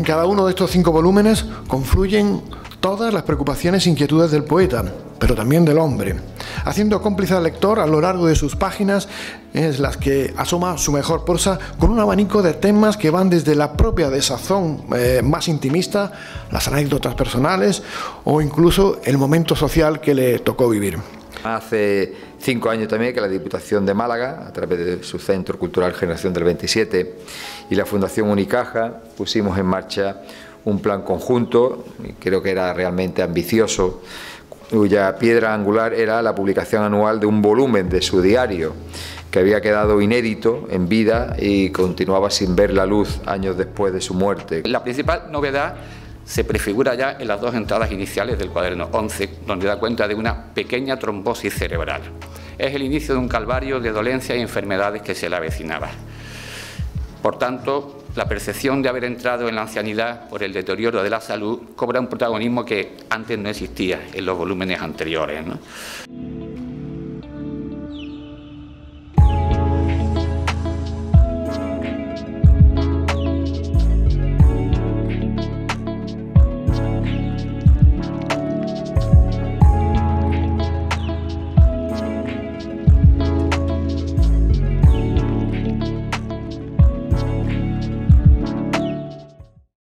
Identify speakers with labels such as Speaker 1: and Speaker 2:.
Speaker 1: cada uno de estos 5 volúmenes confluyen todas las preocupaciones e inquietudes del poeta, pero también del hombre, haciendo cómplice al lector a lo largo de sus páginas en las que asoma su mejor prosa con un abanico de temas que van desde la propia desazón más intimista, las anécdotas personales o incluso el momento social que le tocó vivir.
Speaker 2: Hace 5 años también que la Diputación de Málaga, a través de su Centro Cultural Generación del 27 y la Fundación Unicaja, pusimos en marcha un plan conjunto, creo que era realmente ambicioso, cuya piedra angular era la publicación anual de un volumen de su diario, que había quedado inédito en vida y continuaba sin ver la luz años después de su muerte.
Speaker 3: La principal novedad se prefigura ya en las 2 entradas iniciales del cuaderno 11, donde da cuenta de una pequeña trombosis cerebral. Es el inicio de un calvario de dolencias y enfermedades que se le avecinaba. Por tanto, la percepción de haber entrado en la ancianidad por el deterioro de la salud cobra un protagonismo que antes no existía en los volúmenes anteriores, ¿no?